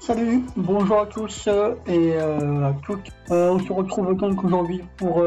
Salut, bonjour à tous et à toutes. On se retrouve donc aujourd'hui pour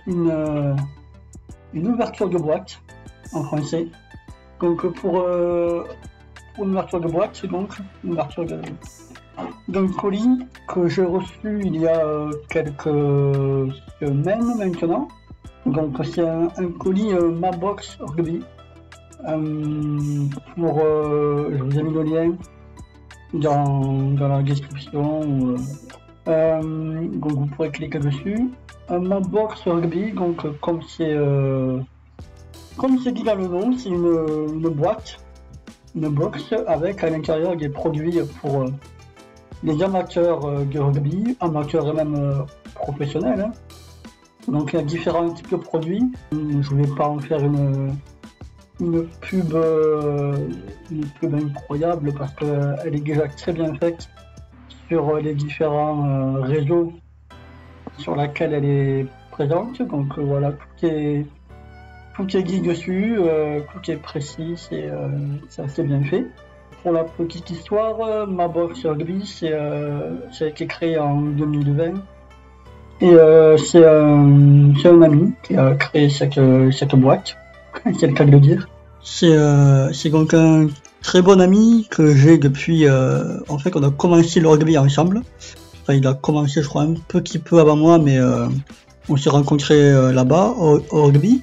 une ouverture de boîte en français. Donc pour une ouverture de boîte, c'est donc une ouverture d'un colis que j'ai reçu il y a quelques semaines maintenant. Donc c'est un colis Mabox Rugby. Je vous ai mis le lien dans la description, donc vous pourrez cliquer dessus. Un Mabox Rugby, donc comme c'est dit dans le nom, c'est une boîte, une box avec à l'intérieur des produits pour les amateurs de rugby, amateurs et même professionnels, hein. Donc il y a différents types de produits. Je ne vais pas en faire une pub incroyable parce qu'elle est déjà très bien faite sur les différents réseaux sur lesquels elle est présente. Donc voilà, tout est dit dessus, tout est précis, c'est assez bien fait. Pour la petite histoire, Mabox Rugby, ça a été créé en 2020 et c'est un ami qui a créé cette boîte. C'est le cas de le dire. C'est donc un très bon ami que j'ai depuis. En fait, on a commencé le rugby ensemble. Enfin, il a commencé, je crois, un petit peu avant moi, mais on s'est rencontrés là-bas au rugby.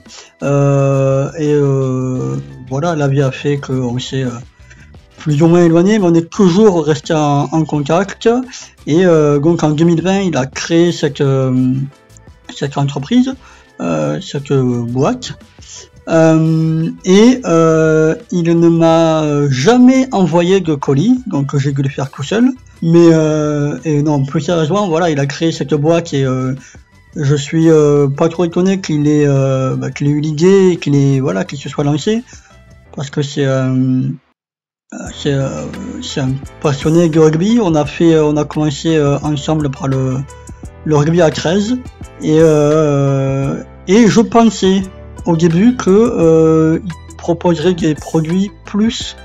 Voilà, la vie a fait qu'on s'est plus ou moins éloigné, mais on est toujours resté en contact. Et donc en 2020, il a créé cette entreprise, cette boîte. Il ne m'a jamais envoyé de colis, donc j'ai dû le faire tout seul. Mais et non, plus sérieusement, voilà, il a créé cette boîte et je suis pas trop étonné qu'il ait eu l'idée et qu'il se soit lancé, parce que c'est un passionné de rugby. On a commencé ensemble par le rugby à 13 et je pensais au début il proposerait des produits plus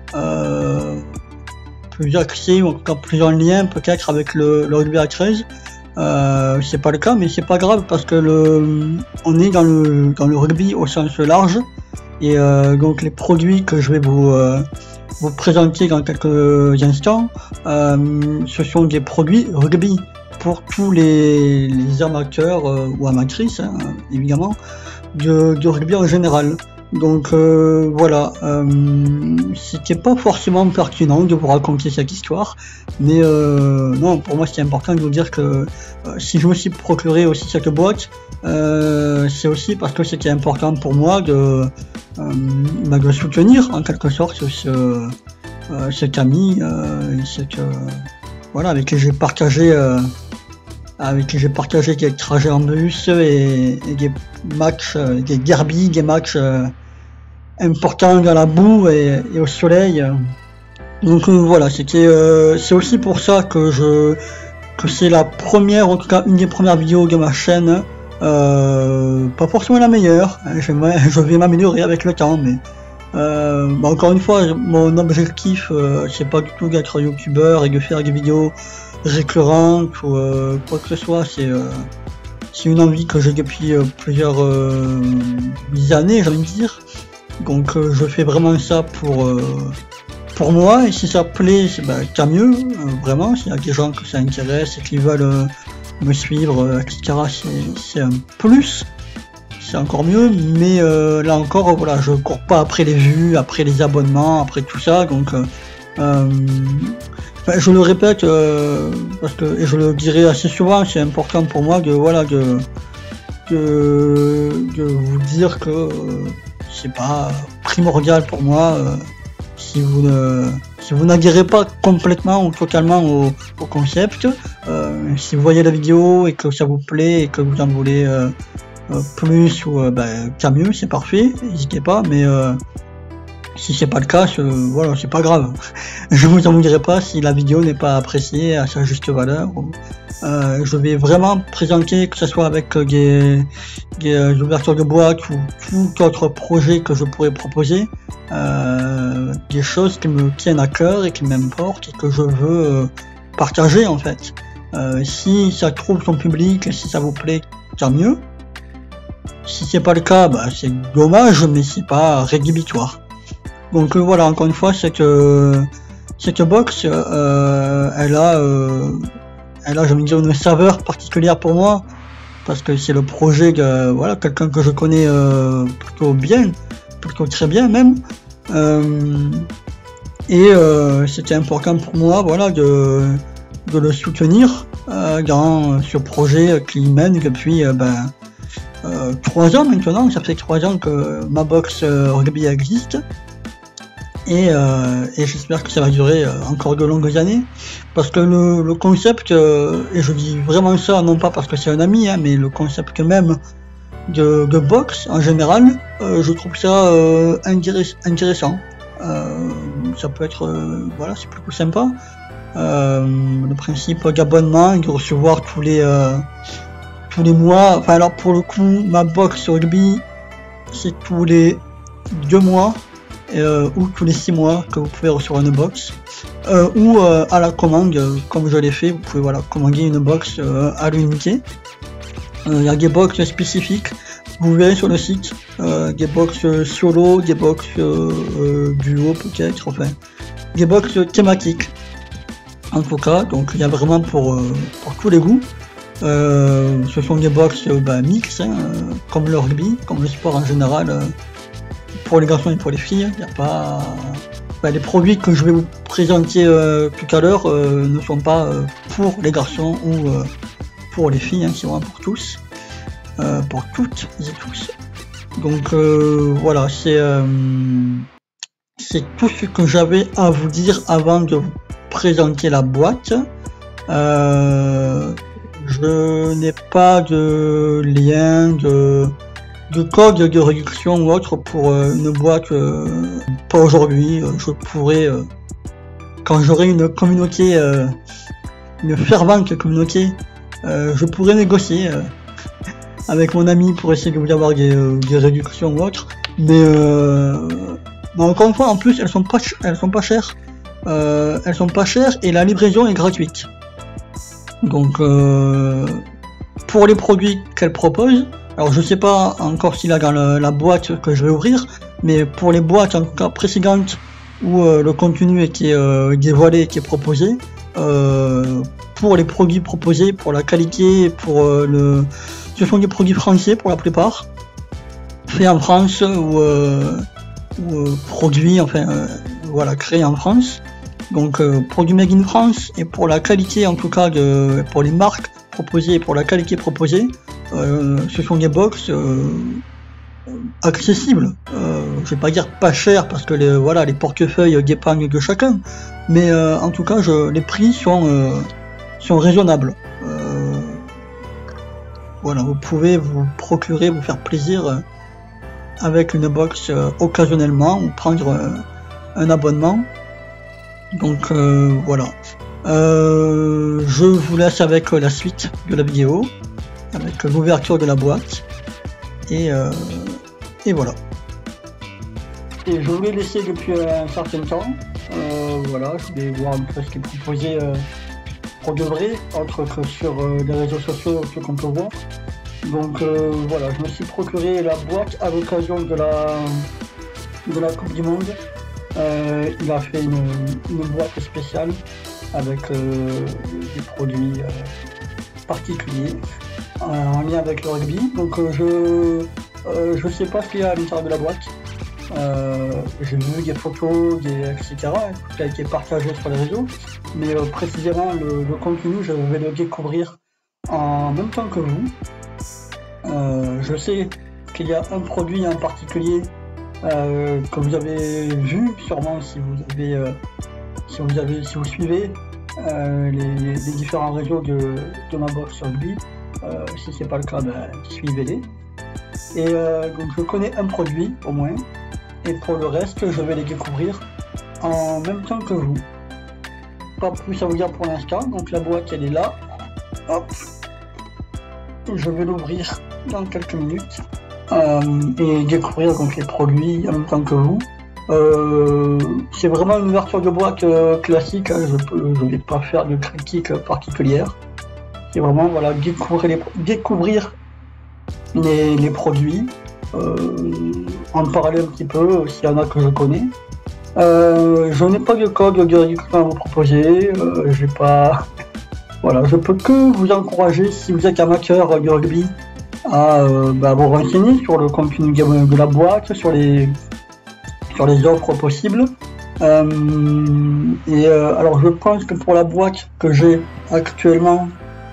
axés, ou en tout cas plus en lien peut-être avec le rugby à 13. C'est pas le cas, mais c'est pas grave parce que on est dans le rugby au sens large, et donc les produits que je vais vous présenter dans quelques instants, ce sont des produits rugby pour tous les amateurs ou amatrices, hein, évidemment, de rugby en général. Donc voilà, c'était pas forcément pertinent de vous raconter cette histoire, mais non, pour moi c'était important de vous dire que si je me suis procuré aussi cette boîte, c'est aussi parce que c'était important pour moi de soutenir en quelque sorte cet ami, voilà, avec qui j'ai partagé quelques trajets en bus et des matchs, des derbies, des matchs importants dans la boue et au soleil. Donc voilà, c'est aussi pour ça que c'est la première, en tout cas une des premières vidéos de ma chaîne. Pas forcément la meilleure, je vais m'améliorer avec le temps, mais encore une fois, mon objectif c'est pas du tout d'être youtubeur et de faire des vidéos récurrente ou quoi que ce soit. C'est une envie que j'ai depuis plusieurs années, j'ai envie de dire. Donc je fais vraiment ça pour moi, et si ça plaît, tant mieux, vraiment. S'il y a des gens que ça intéresse et qui veulent me suivre, etc., c'est un plus, c'est encore mieux. Mais là encore, voilà, je cours pas après les vues, après les abonnements, après tout ça. Donc je le répète, parce que, et je le dirai assez souvent, c'est important pour moi de vous dire que c'est pas primordial pour moi si vous n'adhérez pas complètement ou totalement au concept. Si vous voyez la vidéo et que ça vous plaît et que vous en voulez plus, ou tant mieux, c'est parfait, n'hésitez pas. Mais si c'est pas le cas, voilà, c'est pas grave. Je vous en dirai pas si la vidéo n'est pas appréciée à sa juste valeur. Je vais vraiment présenter, que ce soit avec des ouvertures de boîte ou tout autre projet que je pourrais proposer, des choses qui me tiennent à cœur et qui m'importent et que je veux partager en fait. Si ça trouve son public et si ça vous plaît, tant mieux. Si c'est pas le cas, bah, c'est dommage, mais c'est pas rédhibitoire. Donc voilà, encore une fois, cette box, elle a, je veux dire, une saveur particulière pour moi, parce que c'est le projet de, voilà, quelqu'un que je connais plutôt bien, plutôt très bien même. C'était important pour moi, voilà, de le soutenir dans ce projet qui mène depuis 3 ans maintenant. Ça fait 3 ans que ma box rugby existe, et j'espère que ça va durer encore de longues années, parce que le concept, et je dis vraiment ça non pas parce que c'est un ami, hein, mais le concept même de box en général, je trouve ça intéressant. Ça peut être, voilà, c'est plutôt sympa. Le principe d'abonnement, de recevoir tous les mois, enfin alors pour le coup, ma box rugby, c'est tous les 2 mois, ou tous les 6 mois que vous pouvez recevoir une box, ou à la commande, comme je l'ai fait, vous pouvez, voilà, commander une box à l'unité. Il y a des box spécifiques, vous verrez sur le site, des box solo, des box duo peut-être, enfin, des box thématiques. En tout cas, donc il y a vraiment pour tous les goûts. Ce sont des box mix, hein, comme le rugby, comme le sport en général, pour les garçons et pour les filles. Il n'y a pas, les produits que je vais vous présenter tout à l'heure ne sont pas pour les garçons ou pour les filles, hein, c'est vraiment pour tous, pour toutes et tous. Donc voilà, c'est tout ce que j'avais à vous dire avant de vous présenter la boîte. Je n'ai pas de lien, de code de réduction ou autre pour une boîte, pas aujourd'hui. Je pourrais, quand j'aurai une communauté, une fervente communauté, je pourrais négocier avec mon ami pour essayer de vous avoir des réductions ou autre. Mais encore une fois, en plus, elles sont pas chères. Elles sont pas chères et la livraison est gratuite. Donc pour les produits qu'elle propose, alors je sais pas encore s'il y a dans la boîte que je vais ouvrir, mais pour les boîtes en tout cas précédentes où le contenu était dévoilé, était proposé, pour les produits proposés, pour la qualité, pour ce sont des produits français pour la plupart, faits en France ou produits, enfin voilà, créés en France. Donc produits made in France, et pour la qualité en tout cas, pour les marques proposées et pour la qualité proposée, ce sont des box accessibles. Je vais pas dire pas cher parce que les portefeuilles dépendent de chacun, mais en tout cas les prix sont raisonnables. Voilà, vous pouvez vous procurer, vous faire plaisir avec une box occasionnellement, ou prendre un abonnement. Donc voilà, je vous laisse avec la suite de la vidéo, avec l'ouverture de la boîte, et voilà. Et je vous l'ai laissé depuis un certain temps, voilà, je voulais voir un peu ce qui est proposé pour de vrai, autre que sur les réseaux sociaux, ce qu'on peut voir. Donc voilà, je me suis procuré la boîte à l'occasion de la Coupe du Monde. Il a fait une boîte spéciale avec des produits particuliers en lien avec le rugby. Donc je sais pas ce qu'il y a à l'intérieur de la boîte. J'ai vu des photos, etc. Tout qui a été partagé sur les réseaux. Mais précisément le contenu, je vais le découvrir en même temps que vous. Je sais qu'il y a un produit en particulier que vous avez vu sûrement si vous suivez les différents réseaux de ma box rugby. Si c'est pas le cas, suivez-les. Et donc je connais un produit au moins, et pour le reste je vais les découvrir en même temps que vous. Pas plus à vous dire pour l'instant. Donc la boîte elle est là. Hop, je vais l'ouvrir dans quelques minutes. Et découvrir donc les produits en même temps que vous. C'est vraiment une ouverture de boîte classique, hein, je vais pas faire de critique particulière. C'est vraiment voilà, découvrir les produits, en parler un petit peu s'il y en a que je connais. Je n'ai pas de code de réduction à vous proposer, j'ai pas... Voilà, je peux que vous encourager, si vous êtes amateur du rugby, à vous renseigner sur le contenu de la boîte, sur les offres possibles. Alors je pense que pour la boîte que j'ai actuellement,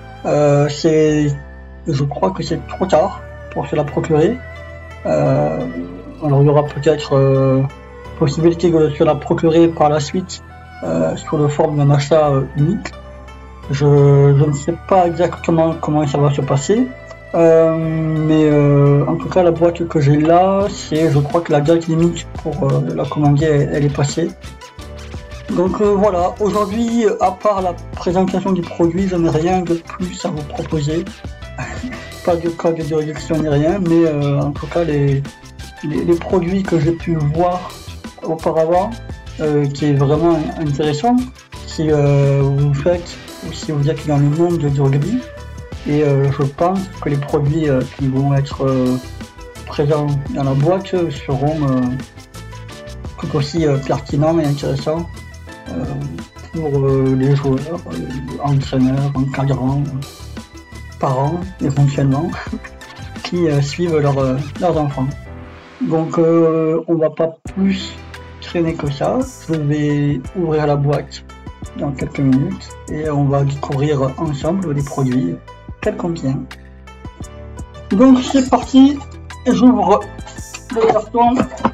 je crois que c'est trop tard pour se la procurer. Alors il y aura peut-être possibilité de se la procurer par la suite sous la forme d'un achat unique. Je ne sais pas exactement comment ça va se passer, mais en tout cas la boîte que j'ai là, je crois que la date limite pour la commander, elle est passée. Donc voilà, aujourd'hui, à part la présentation du produit, je n'ai rien de plus à vous proposer. Pas de code de réduction ni rien, mais en tout cas les produits que j'ai pu voir auparavant, qui est vraiment intéressant si vous faites ou si vous êtes dans le monde du rugby. Et je pense que les produits qui vont être présents dans la boîte seront tout aussi pertinents et intéressants pour les joueurs, entraîneurs, encadrants, parents éventuellement, qui suivent leurs enfants. Donc on va pas plus traîner que ça, je vais ouvrir la boîte dans quelques minutes et on va découvrir ensemble les produits qu'elle contient. Donc c'est parti, j'ouvre le carton.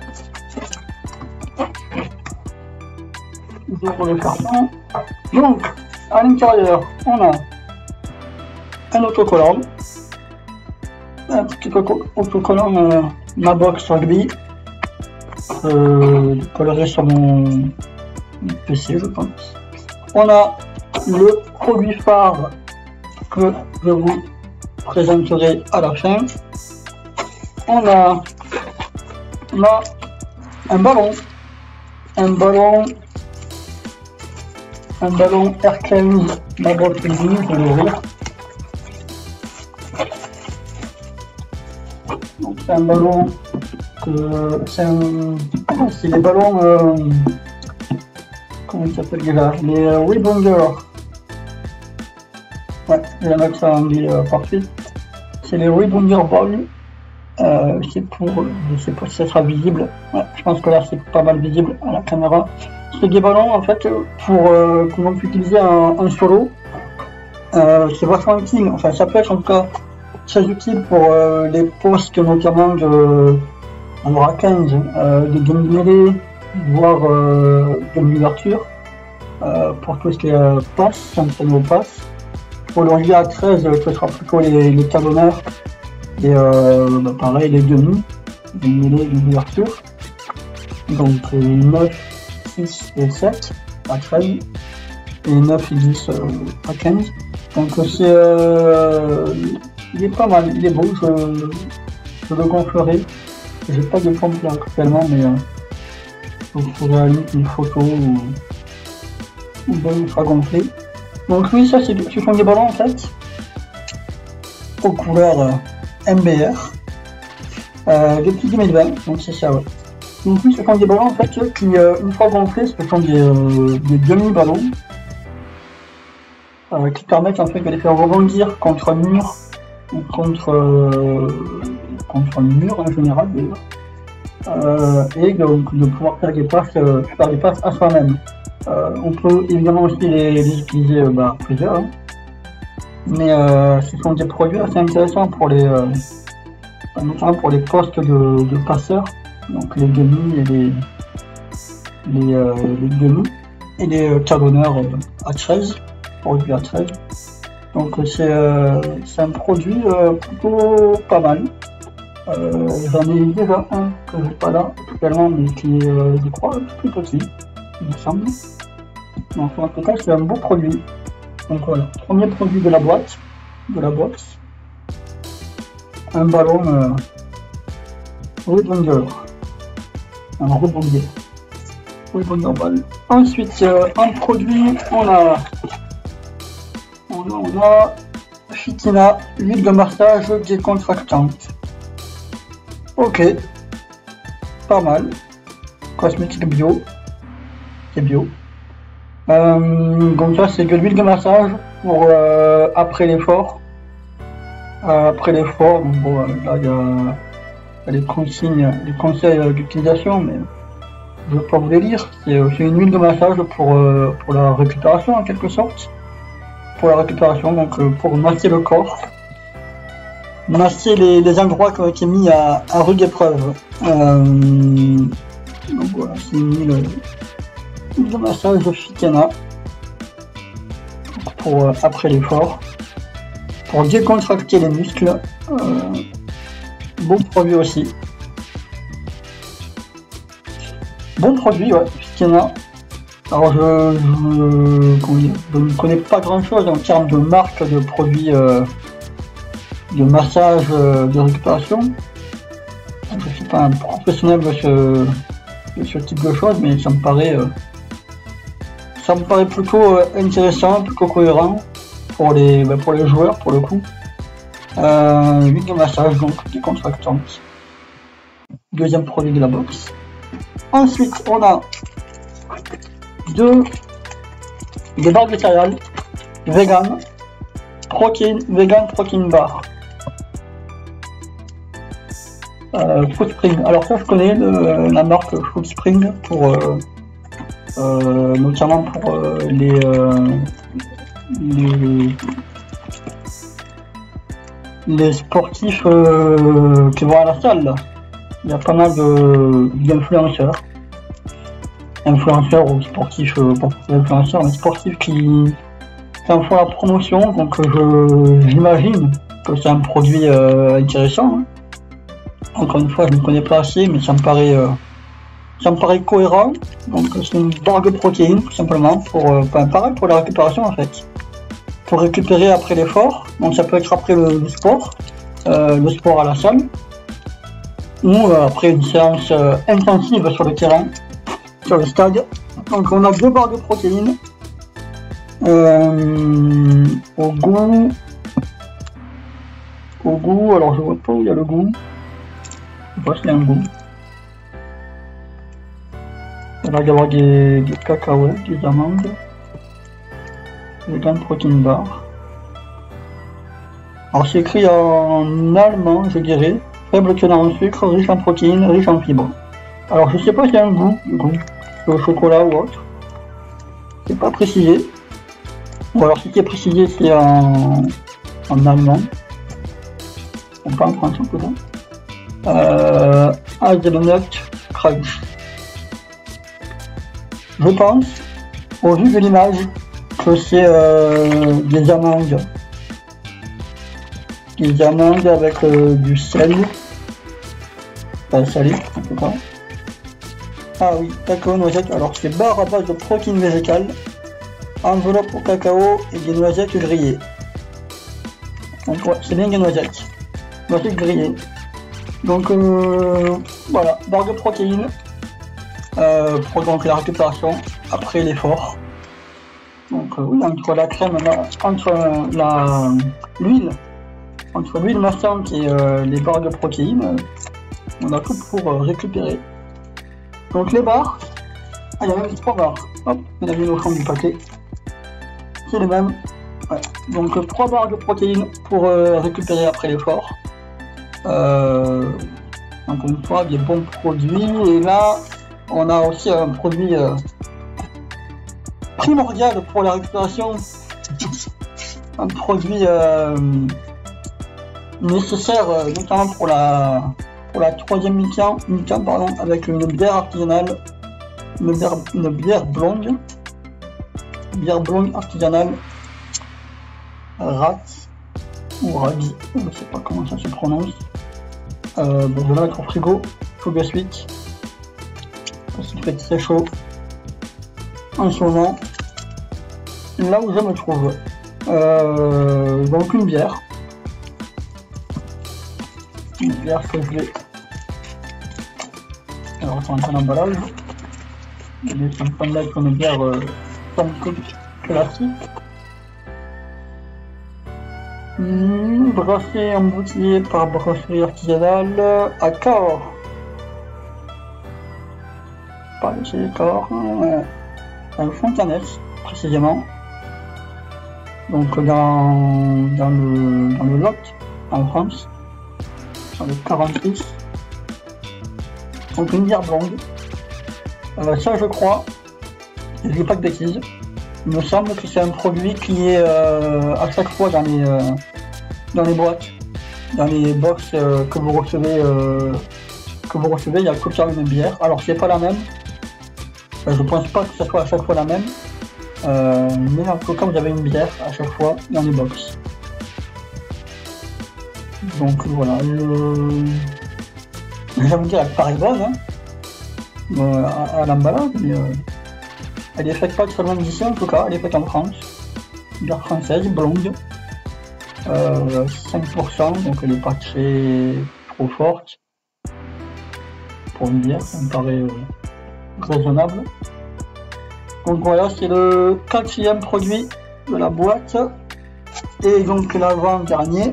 Donc à l'intérieur on a un autocollant, un petit autocollant ma box rugby, coloré sur mon PC je pense. On a le produit phare que je vous présenterai à la fin. On a là un ballon R15, ma boîte de je vais l'ouvrir. Donc c'est un ballon c'est les ballons comment il s'appelle déjà, les Rebounder. Ouais, je vais mettre ça en anglais parfait. C'est les Rebounder Ball. C'est pour, je sais pas si ça sera visible. Ouais, je pense que là c'est pas mal visible à la caméra. C'est des ballons en fait pour que l'on peut utiliser en solo. C'est vachement utile. Enfin, ça peut être en tout cas très utile pour les postes notamment de à 15, de demi-mêlée, voire de l'ouverture, pour tout ce qui est passe, sans passe. Pour le rugby à 13, ce sera plutôt les talonneurs et pareil les demi, demi-mêlée, l'ouverture. Donc 9, 6 et 7 à 13 et 9 et 10 à 15. Donc il est pas mal, il est beau, je le gonflerai. J'ai pas de pompe là actuellement, mais je vous ferai une photo ou bien il sera gonflé. Donc oui, ça ce sont des ballons en fait aux couleurs MBR, des petits 2020, donc c'est ça ouais. Donc oui, ce sont des ballons en fait qui une fois gonflés, ce sont des demi-ballons qui permettent en fait de les faire rebondir contre un mur ou contre un mur en général d'ailleurs, et donc de pouvoir faire des passes à soi-même. On peut évidemment aussi les utiliser plusieurs, hein. Mais ce sont des produits assez intéressants pour notamment pour les postes de passeurs, donc les demi et les demi et les talonneurs à 13, produits à 13. Donc c'est un produit plutôt pas mal. J'en ai déjà un que j'ai pas là actuellement, mais qui est je crois tout petit, il me semble. Donc en tout cas c'est un beau produit. Donc voilà, premier produit de la boîte, de la box, un ballon rebonder, un rebondier. pour les bonnes normales. Ensuite, en produit, on a Fitina, l'huile de massage décontractante. Ok, pas mal. Cosmétique bio, c'est bio. Donc ça c'est de l'huile de massage pour après l'effort. Après l'effort, bon, là il y a les consignes, les conseils d'utilisation, mais je ne vais pas vous les lire. C'est une huile de massage pour la récupération en quelque sorte. Pour la récupération, donc pour masser le corps. Masser les endroits qui ont été mis à rude épreuve. Donc voilà, c'est une huile de massage de Fitina pour après l'effort. Pour décontracter les muscles. Bon produit aussi. Bon produit, ouais, Fitina. Alors je ne connais pas grand chose en termes de marque de produits de massage de récupération. Je ne suis pas un professionnel de ce type de choses, mais ça me paraît plutôt intéressant, plutôt cohérent pour les joueurs pour le coup. Huile de massage donc décontractante. Deuxième produit de la box. Ensuite on a des barres de céréales vegan protein bar. Foodspring. Alors ça je connais la marque Foodspring pour notamment pour les sportifs qui vont à la salle là. Il y a pas mal d'influenceurs ou sportifs, pas influenceurs, mais sportifs qui en font la promotion, donc j'imagine que c'est un produit intéressant. Hein. Encore une fois, je ne connais pas assez, mais ça me paraît cohérent. Donc c'est une barre de protéines, tout simplement, pareil pour la récupération en fait. Pour récupérer après l'effort, donc ça peut être après le sport à la salle, ou après une séance intensive sur le terrain, sur le stade. Donc on a 2 barres de protéines au goût, alors je vois pas où il y a le goût. Je sais pas s'il y a un goût. Il va y avoir des cacahuètes, des amandes, vegan protein bar. Alors c'est écrit en allemand, je dirais, faible teneur en sucre, riche en protéines, riche en fibres. Alors je sais pas s'il y a un goût, du coup, au chocolat ou autre. C'est pas précisé. Ou alors si c'est précisé, c'est en allemand. On pas en français peut-être. Hazelnut crunch. Je pense, au vu de l'image, que c'est des amandes. Des amandes avec du sel. Pas salé, en tout cas. Ah oui, cacao noisette. Alors c'est barre à base de protéines végétales, enveloppe au cacao et des noisettes grillées. Donc ouais, c'est bien des noisettes. Noisettes grillées. Donc voilà, barre de protéines pour donc la récupération après l'effort. Donc oui, entre la crème, entre l'huile massante et les barres de protéines, on a tout pour récupérer. Donc les barres, il y a même 3 barres. Hop, on a mis au fond du paquet. C'est les mêmes. Ouais. Donc 3 barres de protéines pour récupérer après l'effort. Encore une fois, des bons produits. Et là, on a aussi un produit primordial pour la récupération. Un produit nécessaire notamment pour la 3e mi-temps, avec une bière artisanale, une bière blonde artisanale, Rat ou Radi, je ne sais pas comment ça se prononce. Bon, je vais la mettre au frigo tout de suite parce qu'il fait très chaud en ce moment. Là où je me trouve, donc une bière que je vais. Alors c'est un emballage. Les champagnes là sont une bière classique. Brassé embouteillé par brasserie artisanale à Cahors. Pas chez Cahors, à Fontanet précisément. Donc dans le Lot en France, dans le 46. Donc une bière blonde. Ça je crois, je dis pas de bêtises. Il me semble que c'est un produit qui est à chaque fois dans les boîtes, dans les box que vous recevez, il y a tout le temps la même bière. Alors c'est pas la même, je pense pas que ce soit à chaque fois la même, mais en tout cas vous avez une bière à chaque fois dans les box. Donc voilà, j'ai envie de dire elle paraît bonne hein, à l'emballage, mais elle est faite pas seulement d'ici en tout cas, elle est faite en France. Une bière française, blonde. 5%, donc elle est pas trop forte. Pour une bière, ça me paraît raisonnable. Donc voilà, c'est le 4e produit de la boîte. Et donc l'avant-dernier.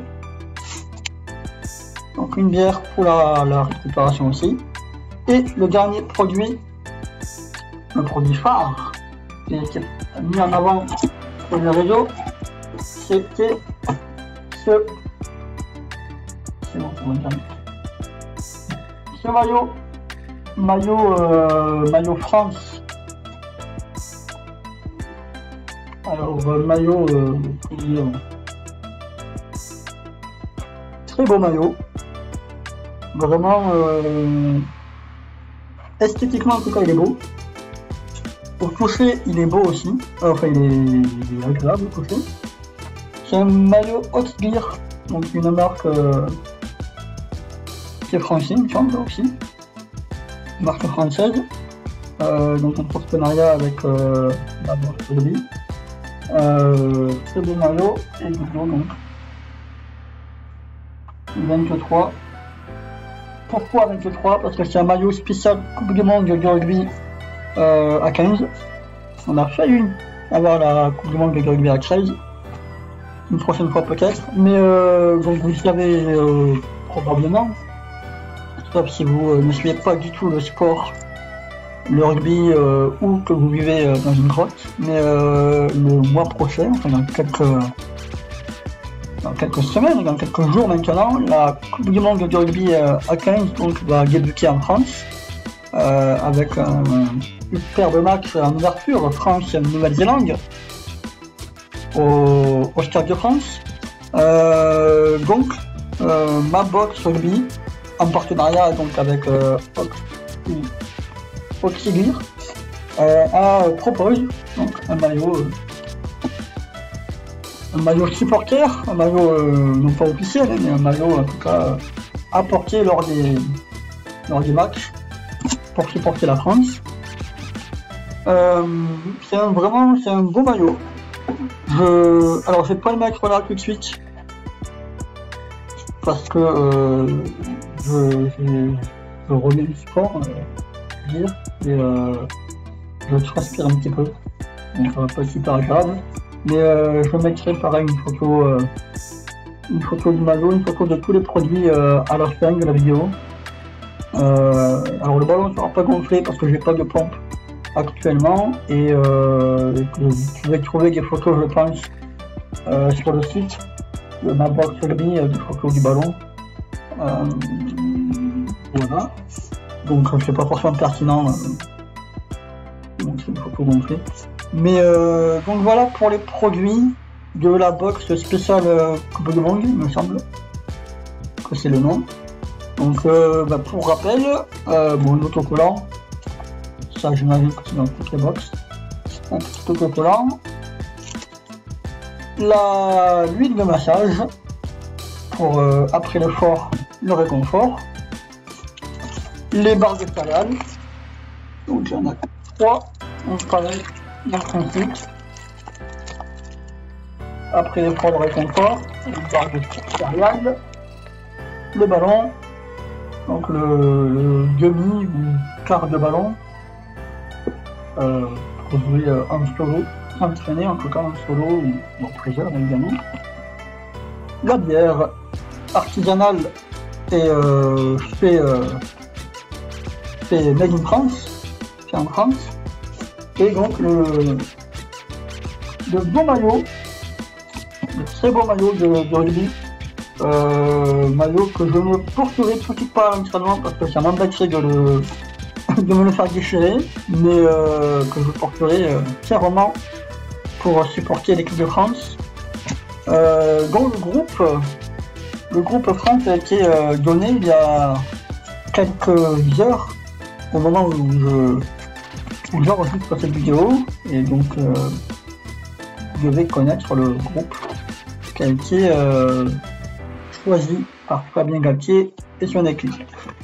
Donc une bière pour la récupération aussi. Et le dernier produit, le produit phare, qui est mis en avant sur le réseau, c'était ce maillot France. Alors maillot très beau maillot, vraiment esthétiquement en tout cas il est beau. Au toucher il est beau aussi, enfin il est agréable au toucher. C'est un maillot Oxgear, donc une marque qui est française, il me semble aussi, une marque française, donc un partenariat avec la marque Rugby. Très beau maillot et doublon donc 23. Pourquoi 23? Parce que c'est un maillot spécial Coupe du Monde de rugby à 15. On a failli avoir la Coupe du Monde de rugby à 13. Une prochaine fois peut-être, mais donc vous le savez probablement, sauf si vous ne suivez pas du tout le sport, le rugby ou que vous vivez dans une grotte, mais le mois prochain, enfin dans quelques semaines, dans quelques jours maintenant, la Coupe du Monde de rugby à 15 donc, va débuter en France avec un superbe match en ouverture France-Nouvelle-Zélande. Au Stade de France. Donc ma box rugby en partenariat donc avec Oxgear propose donc un maillot supporter, un maillot non pas officiel mais un maillot en tout cas à porter lors des matchs pour supporter la France. C'est un beau maillot. Alors je vais pas le mettre là tout de suite parce que je remets du sport et je transpire un petit peu, donc ça va pas être super grave, mais je mettrai pareil une photo du maillot, une photo de tous les produits à la fin de la vidéo. Alors le ballon ne sera pas gonflé parce que j'ai pas de pompe actuellement et que vous pouvez trouver des photos je pense sur le site de ma box rugby, des photos du ballon. Voilà, donc c'est pas forcément pertinent donc c'est une photo gonflée, mais donc voilà pour les produits de la box spéciale Coupe du Monde, il me semble que c'est le nom. Donc pour rappel, l'autocollant, ça j'imagine que c'est dans toutes les box, un petit autocollant, l'huile de massage pour après l'effort le réconfort, les barres de salade, donc il y en a 3, donc pareil dans le principe, après l'effort le réconfort, les barres de céréales, le ballon, donc le demi ou quart de ballon, pour jouer en solo, s'entraîner en tout cas en solo ou en plusieurs évidemment. La bière artisanale est fait made in France, fait en France. Et donc le beau maillot, le très beau maillot de rugby, maillot que je ne porterai tout de suite pas à l'entraînement parce que ça m'embêterait de me le faire déchirer, mais que je porterai fièrement pour supporter l'équipe de France. Donc le groupe France a été donné il y a quelques heures au moment où j'enregistre cette vidéo, et donc je vais connaître le groupe qui a été choisi par Fabien Galtier et son équipe.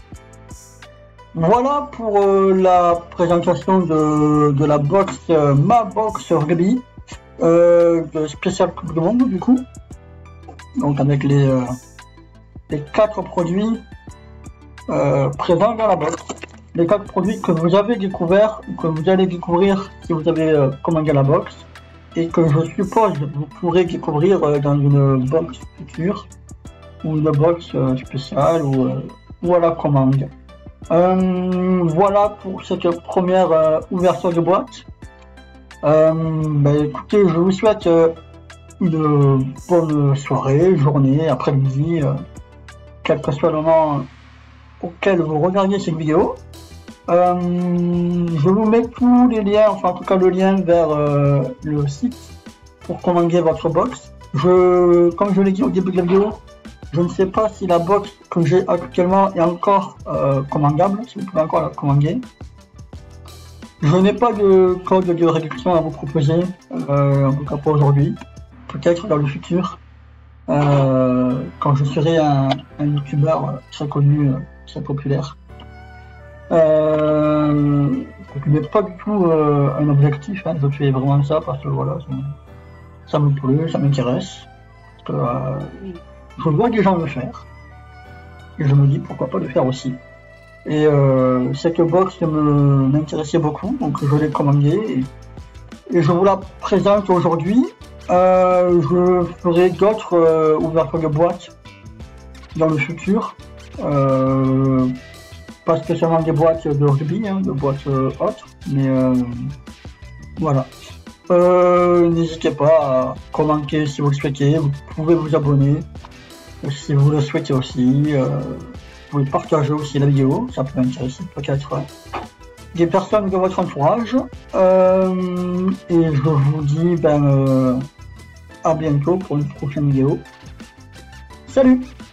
Voilà pour la présentation de la box, ma box rugby, de spécial Coupe du Monde du coup, donc avec les 4 produits présents dans la box. Les 4 produits que vous avez découverts ou que vous allez découvrir si vous avez commandé la box, et que je suppose vous pourrez découvrir dans une box future ou une box spéciale ou à la commande. Voilà pour cette première ouverture de boîte. Écoutez, je vous souhaite une bonne soirée, journée, après-midi, quel que soit le moment auquel vous regardez cette vidéo. Je vous mets tous les liens, enfin en tout cas le lien vers le site pour commander votre box. Comme je l'ai dit au début de la vidéo, je ne sais pas si la box que j'ai actuellement est encore commandable, si vous pouvez encore la commander. Je n'ai pas de code de réduction à vous proposer, en tout cas pour aujourd'hui. Peut-être dans le futur, quand je serai un youtubeur très connu, très populaire. Ce n'est pas du tout un objectif, hein. Je fais vraiment ça parce que voilà, ça me plaît, ça m'intéresse. Je vois des gens le faire et je me dis pourquoi pas le faire aussi. Et cette box m'intéressait beaucoup, donc je l'ai commandée et je vous la présente aujourd'hui. Je ferai d'autres ouvertures de boîtes dans le futur. Pas spécialement des boîtes de rugby, hein, de boîtes autres, mais voilà. N'hésitez pas à commenter si vous le souhaitez, vous pouvez vous abonner si vous le souhaitez aussi, vous pouvez partager aussi la vidéo, ça peut intéresser peut-être des personnes de votre entourage, et je vous dis à bientôt pour une prochaine vidéo. Salut!